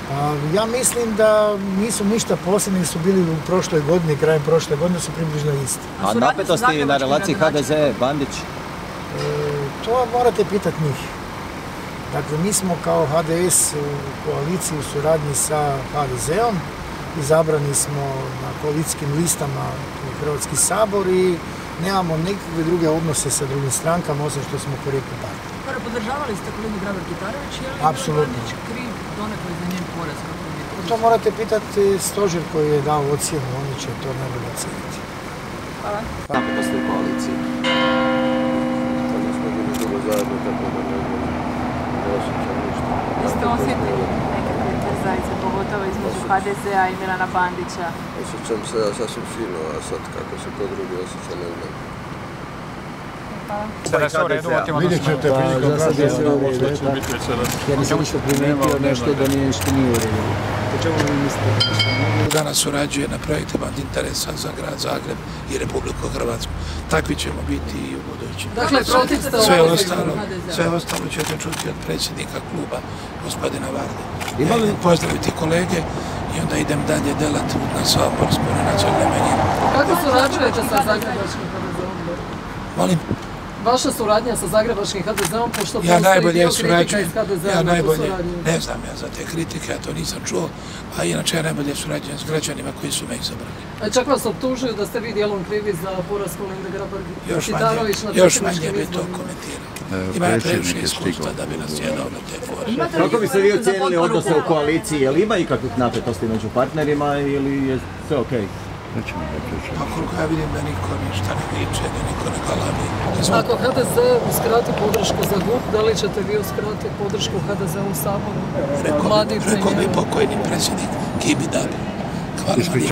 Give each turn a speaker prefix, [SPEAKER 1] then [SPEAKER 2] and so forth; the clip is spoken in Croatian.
[SPEAKER 1] Ja mislim da nisu ništa posebni, su bili u prošloj godini, krajem prošle godine su približno isti.
[SPEAKER 2] A napetosti na relaciji HDZ-Bandić?
[SPEAKER 1] To morate pitati njih. Dakle, mi smo kao HDS u koaliciji u suradnji sa HDZ-om, izabrani smo na koalicijskim listama u Hrvatski sabor i nemamo nikakve druge odnose sa drugim strankama, osim što smo korektni partneri.
[SPEAKER 3] Podržavali ste kolegu Grabar-Kitarović, je li Bandić kriv donekle za njen poraz?
[SPEAKER 1] To morate pitati stožer koji je dao ocjenu, oni će to najbolje ocijeniti.
[SPEAKER 3] Hvala.
[SPEAKER 2] Napetosti u koaliciji?
[SPEAKER 4] To nismo bili dugo zajedno, tako da ne osjećam ništa.
[SPEAKER 5] Jeste osjetili nekakve trzajice, pogotovo između HDZ-a i Milana Bandića?
[SPEAKER 4] Osjećam se ja sasvim fino, a sad kako se to drugi osjeća, ne znam.
[SPEAKER 6] Vidjet ćete prilikom pražnje ovo što će biti večeras.
[SPEAKER 7] Ja nisam ništa primijetio nešto da nešto nije u redu. Po čemu vi mislite?
[SPEAKER 8] Danas surađuje na projektima od interesa za grad Zagreb i Republiku Hrvatsku. Takvi ćemo biti i u budući.
[SPEAKER 3] Dakle, protiv ste
[SPEAKER 8] sve ostalo ćete čuti od predsjednika kluba, gospodina Varde. Pozdraviti kolege i onda idem dalje delati na Saborskoj nacionalnoj manjini.
[SPEAKER 3] Kako surađujete sa zagrebačkim HDZ-om?
[SPEAKER 8] Molim?
[SPEAKER 3] Vaša suradnja sa zagrebačkim HDZ-om, pošto
[SPEAKER 8] ja najbolje
[SPEAKER 3] surađujem,
[SPEAKER 8] ja najbolje, ne znam ja za te kritike, ja to nisam čuo, a inače ja najbolje surađujem s građanima koji su me izabrali.
[SPEAKER 3] Čak vas optužuju da ste vi dijelom krivi za poraz Kolinde Grabar-Kitarović na
[SPEAKER 8] još manje bi to komentirao. Ima ja previše iskustva da bi nas sjedao na te fore.
[SPEAKER 2] Kako bi se vi ocijenili odnose u koaliciji? Je li ima ikakvih napetosti među partnerima ili je sve okej?
[SPEAKER 8] Pa koliko ja vidim da niko ništa ne viče, da niko ne galami.
[SPEAKER 3] Ako HDZ uskrati podršku za GUP, da li ćete vi uskratiti podršku HDZ u Saboru?
[SPEAKER 8] Rekao bi pokojni predsjednik Gibi da bi. Hvala vam.